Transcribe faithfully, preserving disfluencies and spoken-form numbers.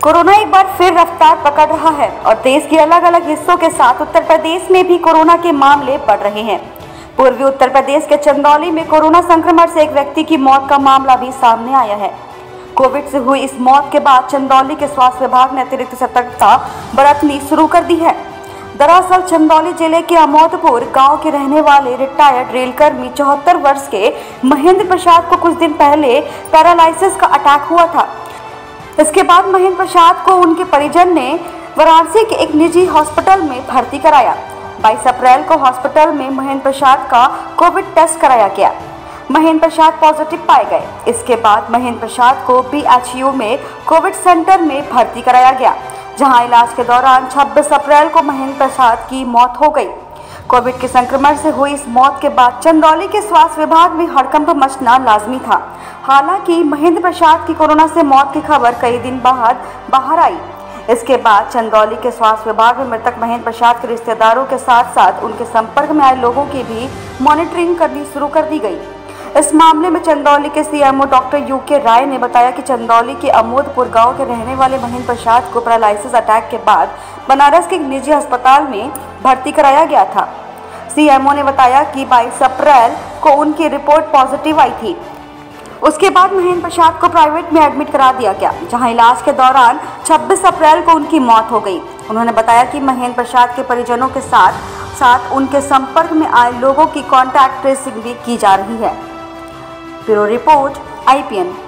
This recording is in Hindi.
कोरोना एक बार फिर रफ्तार पकड़ रहा है और देश के अलग अलग हिस्सों के साथ उत्तर प्रदेश में भी कोरोना के मामले बढ़ रहे हैं। पूर्वी उत्तर प्रदेश के चंदौली में कोरोना संक्रमण से एक व्यक्ति की मौत का मामला भी सामने आया है। कोविड से हुई इस मौत के बाद चंदौली के स्वास्थ्य विभाग ने अतिरिक्त सतर्कता बरतनी शुरू कर दी है। दरअसल चंदौली जिले के अमोदपुर गांव के रहने वाले रिटायर्ड रेलकर्मी चौहत्तर वर्ष के महेंद्र प्रसाद को कुछ दिन पहले पैरालिसिस का अटैक हुआ था। इसके बाद महेंद्र प्रसाद को उनके परिजन ने वाराणसी के एक निजी हॉस्पिटल में भर्ती कराया। बाईस अप्रैल को हॉस्पिटल में महेंद्र प्रसाद का कोविड टेस्ट कराया गया। महेंद्र प्रसाद पॉजिटिव पाए गए। इसके बाद महेंद्र प्रसाद को बी एच यू में कोविड सेंटर में भर्ती कराया गया, जहां इलाज के दौरान छब्बीस अप्रैल को महेंद्र प्रसाद की मौत हो गई। कोविड के संक्रमण से हुई इस मौत के बाद चंदौली के स्वास्थ्य विभाग में हड़कंप मचना लाजमी था। हालांकि महेंद्र प्रसाद की कोरोना से मौत की खबर कई दिन बाद बाहर आई। इसके बाद चंदौली के स्वास्थ्य विभाग में मृतक महेंद्र प्रसाद के रिश्तेदारों के साथ साथ उनके संपर्क में आए लोगों की भी मॉनिटरिंग करनी शुरू कर दी गई। इस मामले में चंदौली के C M O doctor U K Rai ने बताया कि चंदौली के अमोदपुर गांव के रहने वाले महेंद्र प्रसाद को पैरालिसिस अटैक के बाद बनारस के एक निजी अस्पताल में भर्ती कराया गया था। सी एम ओ ने बताया कि बाईस अप्रैल को उनकी रिपोर्ट पॉजिटिव आई थी। उसके बाद महेंद्र प्रसाद को प्राइवेट में एडमिट करा दिया गया, जहां इलाज के दौरान छब्बीस अप्रैल को उनकी मौत हो गई। उन्होंने बताया कि महेंद्र प्रसाद के परिजनों के साथ साथ उनके संपर्क में आए लोगों की कॉन्टैक्ट ट्रेसिंग भी की जा रही है। Bureau report I P N.